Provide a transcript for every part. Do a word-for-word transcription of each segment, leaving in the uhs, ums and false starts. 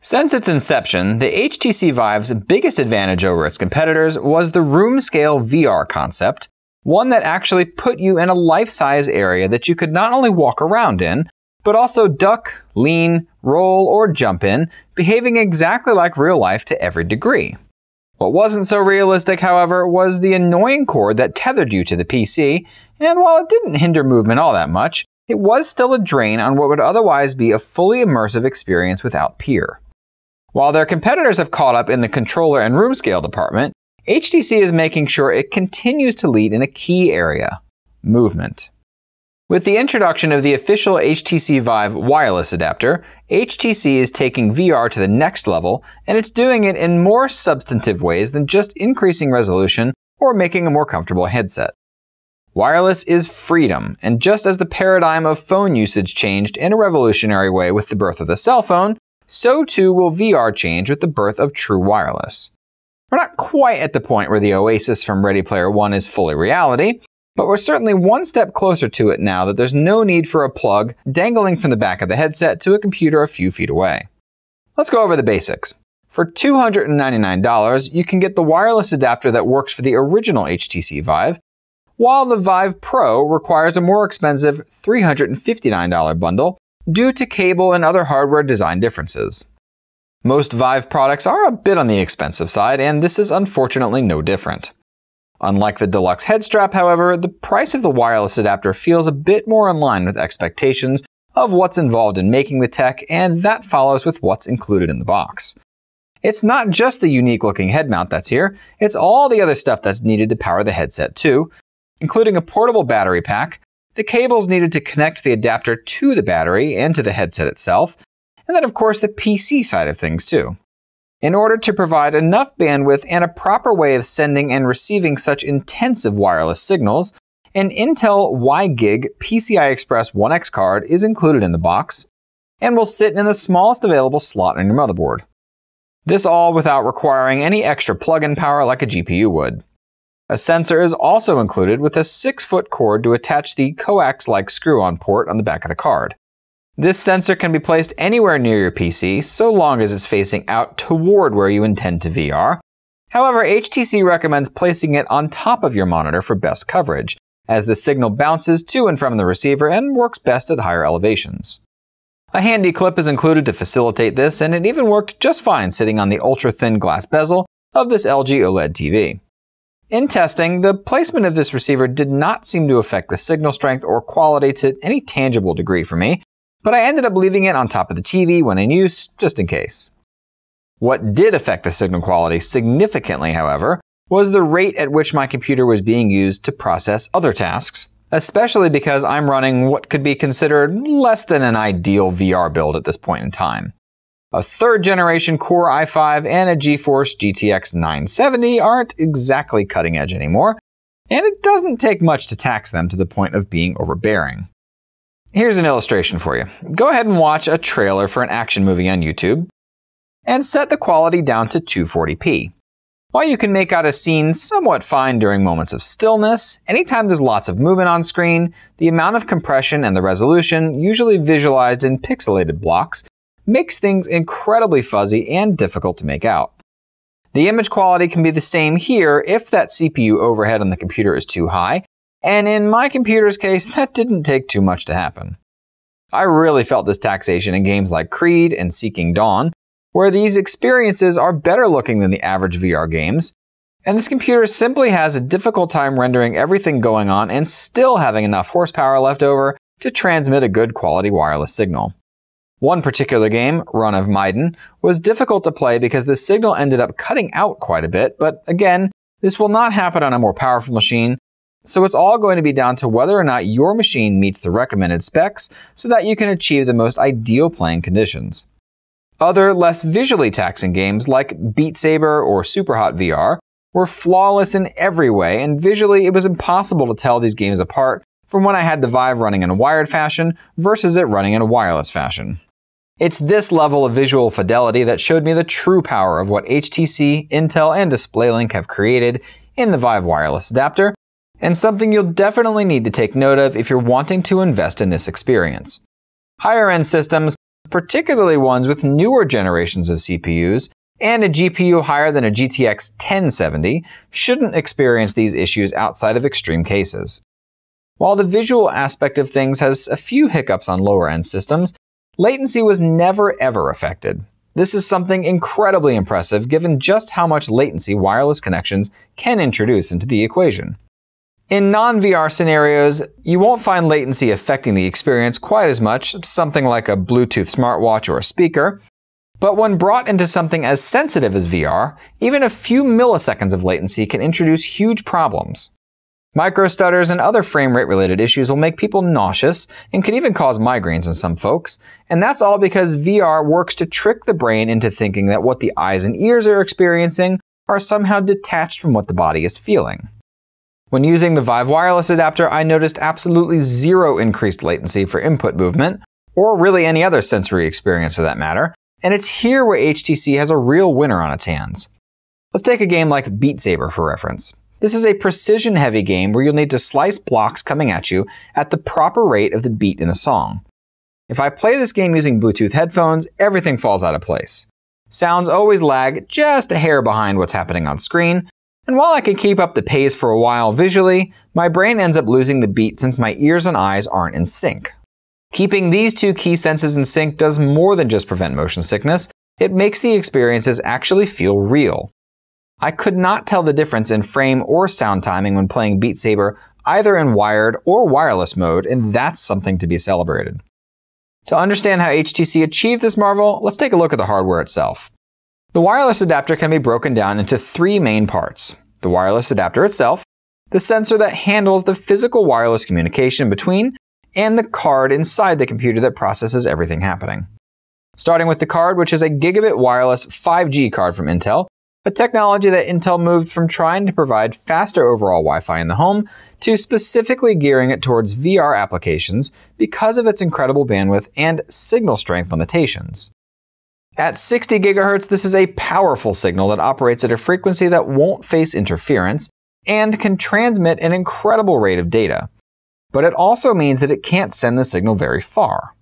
Since its inception, the H T C Vive's biggest advantage over its competitors was the room-scale V R concept, one that actually put you in a life-size area that you could not only walk around in, but also duck, lean, roll, or jump in, behaving exactly like real life to every degree. What wasn't so realistic, however, was the annoying cord that tethered you to the P C, and while it didn't hinder movement all that much, it was still a drain on what would otherwise be a fully immersive experience without peer. While their competitors have caught up in the controller and room scale department, H T C is making sure it continues to lead in a key area: movement. With the introduction of the official H T C Vive Wireless Adapter, H T C is taking V R to the next level, and it's doing it in more substantive ways than just increasing resolution or making a more comfortable headset. Wireless is freedom, and just as the paradigm of phone usage changed in a revolutionary way with the birth of the cell phone, so too will V R change with the birth of true wireless. We're not quite at the point where the oasis from Ready Player One is fully reality, but we're certainly one step closer to it now that there's no need for a plug dangling from the back of the headset to a computer a few feet away. Let's go over the basics. For two hundred ninety-nine dollars, you can get the wireless adapter that works for the original H T C Vive, while the Vive Pro requires a more expensive three hundred fifty-nine dollars bundle due to cable and other hardware design differences. Most Vive products are a bit on the expensive side, and this is unfortunately no different. Unlike the deluxe head strap, however, the price of the wireless adapter feels a bit more in line with expectations of what's involved in making the tech, and that follows with what's included in the box. It's not just the unique looking head mount that's here, it's all the other stuff that's needed to power the headset too, including a portable battery pack, the cables needed to connect the adapter to the battery and to the headset itself, and then of course the P C side of things too. In order to provide enough bandwidth and a proper way of sending and receiving such intensive wireless signals, an Intel WiGig P C I Express one X card is included in the box, and will sit in the smallest available slot on your motherboard. This all without requiring any extra plug-in power like a G P U would. A sensor is also included with a six foot cord to attach the coax-like screw-on port on the back of the card. This sensor can be placed anywhere near your P C, so long as it's facing out toward where you intend to V R. However, H T C recommends placing it on top of your monitor for best coverage, as the signal bounces to and from the receiver and works best at higher elevations. A handy clip is included to facilitate this, and it even worked just fine sitting on the ultra-thin glass bezel of this L G OLED T V. In testing, the placement of this receiver did not seem to affect the signal strength or quality to any tangible degree for me, but I ended up leaving it on top of the T V when in use, just in case. What did affect the signal quality significantly, however, was the rate at which my computer was being used to process other tasks, especially because I'm running what could be considered less than an ideal V R build at this point in time. A third generation Core i five and a GeForce G T X nine seventy aren't exactly cutting edge anymore, and it doesn't take much to tax them to the point of being overbearing. Here's an illustration for you. Go ahead and watch a trailer for an action movie on YouTube, and set the quality down to two forty p. While you can make out a scene somewhat fine during moments of stillness, anytime there's lots of movement on screen, the amount of compression and the resolution, usually visualized in pixelated blocks, makes things incredibly fuzzy and difficult to make out. The image quality can be the same here if that C P U overhead on the computer is too high, and in my computer's case, that didn't take too much to happen. I really felt this taxation in games like Creed and Seeking Dawn, where these experiences are better looking than the average V R games, and this computer simply has a difficult time rendering everything going on and still having enough horsepower left over to transmit a good quality wireless signal. One particular game, Run of Mydan, was difficult to play because the signal ended up cutting out quite a bit, but again, this will not happen on a more powerful machine, so it's all going to be down to whether or not your machine meets the recommended specs so that you can achieve the most ideal playing conditions. Other, less visually taxing games like Beat Saber or Superhot V R were flawless in every way, and visually it was impossible to tell these games apart from when I had the Vive running in a wired fashion versus it running in a wireless fashion. It's this level of visual fidelity that showed me the true power of what H T C, Intel, and DisplayLink have created in the Vive Wireless Adapter, and something you'll definitely need to take note of if you're wanting to invest in this experience. Higher-end systems, particularly ones with newer generations of C P Us and a G P U higher than a G T X ten seventy, shouldn't experience these issues outside of extreme cases. While the visual aspect of things has a few hiccups on lower-end systems, latency was never ever affected. This is something incredibly impressive given just how much latency wireless connections can introduce into the equation. In non-V R scenarios, you won't find latency affecting the experience quite as much, something like a Bluetooth smartwatch or a speaker, but when brought into something as sensitive as V R, even a few milliseconds of latency can introduce huge problems. Microstutters and other frame rate related issues will make people nauseous and can even cause migraines in some folks, and that's all because V R works to trick the brain into thinking that what the eyes and ears are experiencing are somehow detached from what the body is feeling. When using the Vive Wireless Adapter, I noticed absolutely zero increased latency for input movement, or really any other sensory experience for that matter, and it's here where H T C has a real winner on its hands. Let's take a game like Beat Saber for reference. This is a precision-heavy game where you'll need to slice blocks coming at you at the proper rate of the beat in the song. If I play this game using Bluetooth headphones, everything falls out of place. Sounds always lag just a hair behind what's happening on screen, and while I can keep up the pace for a while visually, my brain ends up losing the beat since my ears and eyes aren't in sync. Keeping these two key senses in sync does more than just prevent motion sickness, it makes the experiences actually feel real. I could not tell the difference in frame or sound timing when playing Beat Saber either in wired or wireless mode, and that's something to be celebrated. To understand how H T C achieved this marvel, let's take a look at the hardware itself. The wireless adapter can be broken down into three main parts: the wireless adapter itself, the sensor that handles the physical wireless communication between, and the card inside the computer that processes everything happening. Starting with the card, which is a gigabit wireless five G card from Intel, a technology that Intel moved from trying to provide faster overall Wi-Fi in the home to specifically gearing it towards V R applications because of its incredible bandwidth and signal strength limitations. At sixty gigahertz, this is a powerful signal that operates at a frequency that won't face interference and can transmit an incredible rate of data. But it also means that it can't send the signal very far.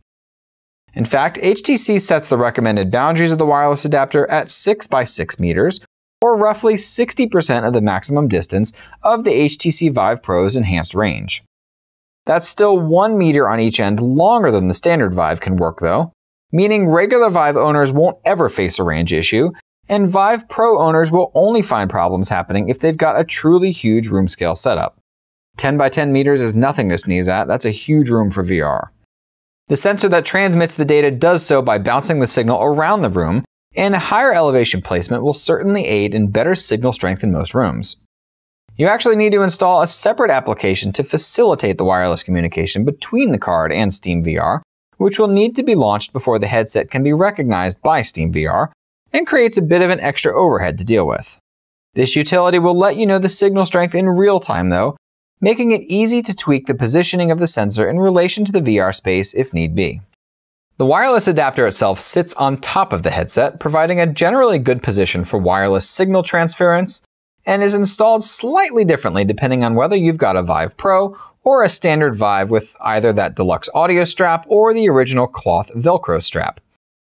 In fact, H T C sets the recommended boundaries of the wireless adapter at six by six meters, or roughly sixty percent of the maximum distance of the H T C Vive Pro's enhanced range. That's still one meter on each end longer than the standard Vive can work though, meaning regular Vive owners won't ever face a range issue, and Vive Pro owners will only find problems happening if they've got a truly huge room scale setup. ten by ten meters is nothing to sneeze at, that's a huge room for V R. The sensor that transmits the data does so by bouncing the signal around the room, and a higher elevation placement will certainly aid in better signal strength in most rooms. You actually need to install a separate application to facilitate the wireless communication between the card and SteamVR, which will need to be launched before the headset can be recognized by SteamVR, and creates a bit of an extra overhead to deal with. This utility will let you know the signal strength in real time though, making it easy to tweak the positioning of the sensor in relation to the V R space if need be. The wireless adapter itself sits on top of the headset, providing a generally good position for wireless signal transference, and is installed slightly differently depending on whether you've got a Vive Pro or a standard Vive with either that deluxe audio strap or the original cloth Velcro strap.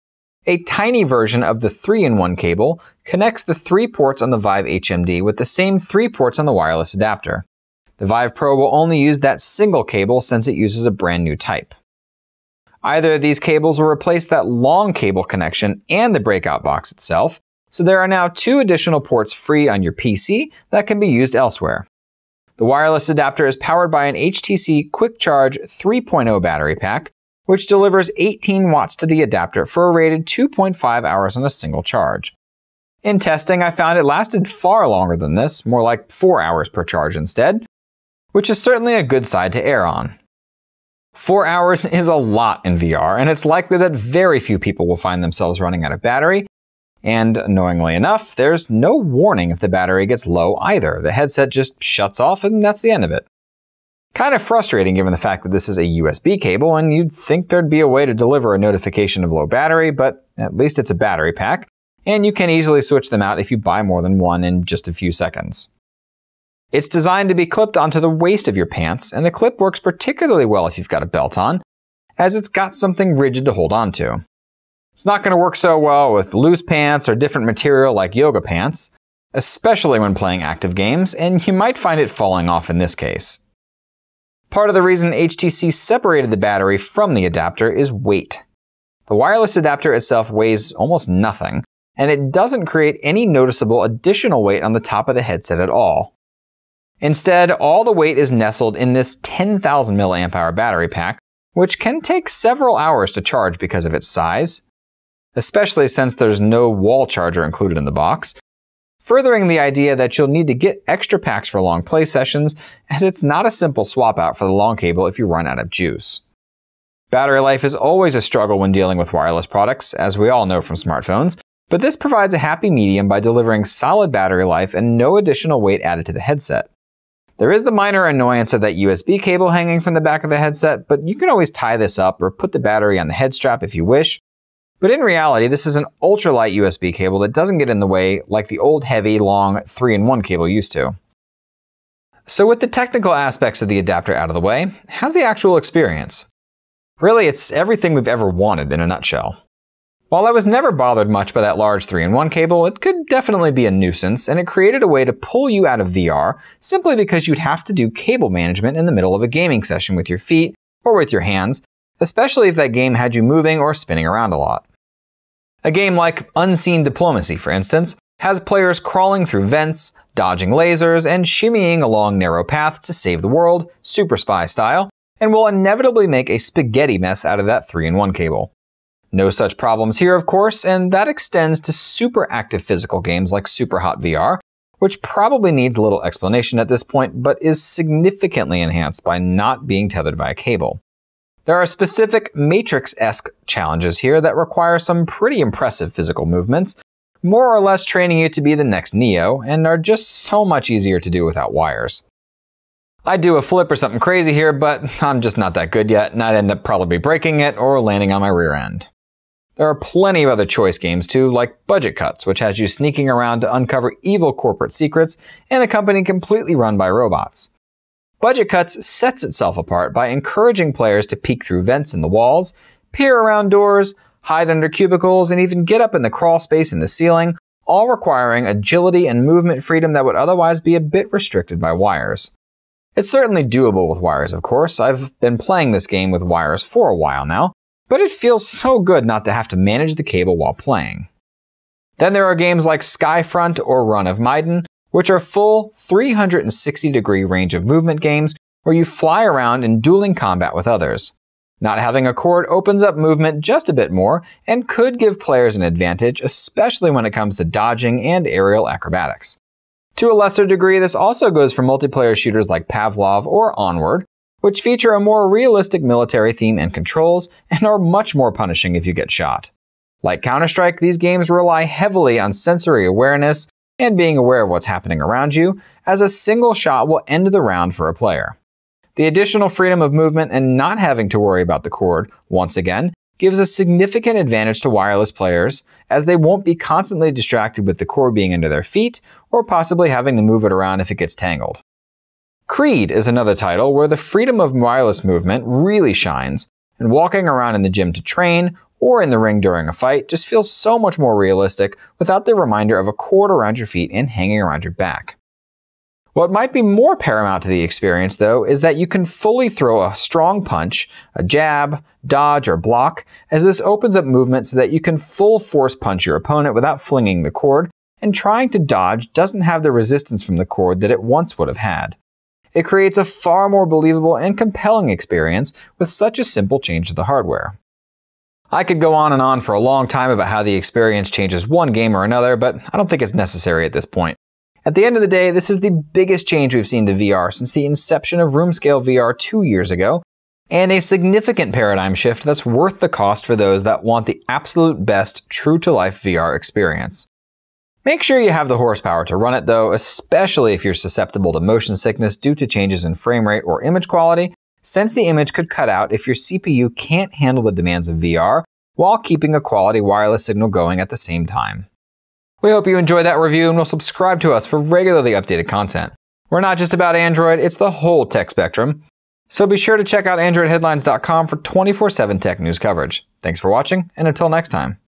A tiny version of the three in one cable connects the three ports on the Vive H M D with the same three ports on the wireless adapter. The Vive Pro will only use that single cable since it uses a brand new type. Either of these cables will replace that long cable connection and the breakout box itself, so there are now two additional ports free on your P C that can be used elsewhere. The wireless adapter is powered by an H T C Quick Charge three point oh battery pack, which delivers eighteen watts to the adapter for a rated two point five hours on a single charge. In testing, I found it lasted far longer than this, more like four hours per charge instead, which is certainly a good side to err on. Four hours is a lot in V R, and it's likely that very few people will find themselves running out of battery, and annoyingly enough, there's no warning if the battery gets low either. The headset just shuts off and that's the end of it. Kind of frustrating given the fact that this is a U S B cable, and you'd think there'd be a way to deliver a notification of low battery, but at least it's a battery pack, and you can easily switch them out if you buy more than one in just a few seconds. It's designed to be clipped onto the waist of your pants, and the clip works particularly well if you've got a belt on, as it's got something rigid to hold on to. It's not going to work so well with loose pants or different material like yoga pants, especially when playing active games, and you might find it falling off in this case. Part of the reason H T C separated the battery from the adapter is weight. The wireless adapter itself weighs almost nothing, and it doesn't create any noticeable additional weight on the top of the headset at all. Instead, all the weight is nestled in this ten thousand milliamp hour battery pack, which can take several hours to charge because of its size, especially since there's no wall charger included in the box, furthering the idea that you'll need to get extra packs for long play sessions, as it's not a simple swap out for the long cable if you run out of juice. Battery life is always a struggle when dealing with wireless products, as we all know from smartphones, but this provides a happy medium by delivering solid battery life and no additional weight added to the headset. There is the minor annoyance of that U S B cable hanging from the back of the headset, but you can always tie this up or put the battery on the head strap if you wish. But in reality, this is an ultralight U S B cable that doesn't get in the way like the old heavy, long three in one cable used to. So with the technical aspects of the adapter out of the way, how's the actual experience? Really, it's everything we've ever wanted in a nutshell. While I was never bothered much by that large three in one cable, it could definitely be a nuisance, and it created a way to pull you out of V R simply because you'd have to do cable management in the middle of a gaming session with your feet or with your hands, especially if that game had you moving or spinning around a lot. A game like Unseen Diplomacy, for instance, has players crawling through vents, dodging lasers, and shimmying along narrow paths to save the world, Super Spy style, and will inevitably make a spaghetti mess out of that three in one cable. No such problems here, of course, and that extends to super active physical games like Superhot V R, which probably needs a little explanation at this point, but is significantly enhanced by not being tethered by a cable. There are specific Matrix-esque challenges here that require some pretty impressive physical movements, more or less training you to be the next Neo, and are just so much easier to do without wires. I'd do a flip or something crazy here, but I'm just not that good yet, and I'd end up probably breaking it or landing on my rear end. There are plenty of other choice games too, like Budget Cuts, which has you sneaking around to uncover evil corporate secrets in a company completely run by robots. Budget Cuts sets itself apart by encouraging players to peek through vents in the walls, peer around doors, hide under cubicles, and even get up in the crawl space in the ceiling, all requiring agility and movement freedom that would otherwise be a bit restricted by wires. It's certainly doable with wires, of course. I've been playing this game with wires for a while now, but it feels so good not to have to manage the cable while playing. Then there are games like Skyfront or Run of Mydan, which are full three hundred sixty degree range of movement games where you fly around in dueling combat with others. Not having a cord opens up movement just a bit more and could give players an advantage, especially when it comes to dodging and aerial acrobatics. To a lesser degree, this also goes for multiplayer shooters like Pavlov or Onward, which feature a more realistic military theme and controls and are much more punishing if you get shot. Like Counter-Strike, these games rely heavily on sensory awareness and being aware of what's happening around you, as a single shot will end the round for a player. The additional freedom of movement and not having to worry about the cord, once again, gives a significant advantage to wireless players, as they won't be constantly distracted with the cord being under their feet or possibly having to move it around if it gets tangled. Creed is another title where the freedom of wireless movement really shines, and walking around in the gym to train or in the ring during a fight just feels so much more realistic without the reminder of a cord around your feet and hanging around your back. What might be more paramount to the experience, though, is that you can fully throw a strong punch, a jab, dodge, or block, as this opens up movement so that you can full force punch your opponent without flinging the cord, and trying to dodge doesn't have the resistance from the cord that it once would have had. It creates a far more believable and compelling experience with such a simple change to the hardware. I could go on and on for a long time about how the experience changes one game or another, but I don't think it's necessary at this point. At the end of the day, this is the biggest change we've seen to V R since the inception of room-scale V R two years ago, and a significant paradigm shift that's worth the cost for those that want the absolute best true-to-life V R experience. Make sure you have the horsepower to run it though, especially if you're susceptible to motion sickness due to changes in frame rate or image quality, since the image could cut out if your C P U can't handle the demands of V R while keeping a quality wireless signal going at the same time. We hope you enjoyed that review and will subscribe to us for regularly updated content. We're not just about Android, it's the whole tech spectrum. So be sure to check out android headlines dot com for twenty-four seven tech news coverage. Thanks for watching, and until next time.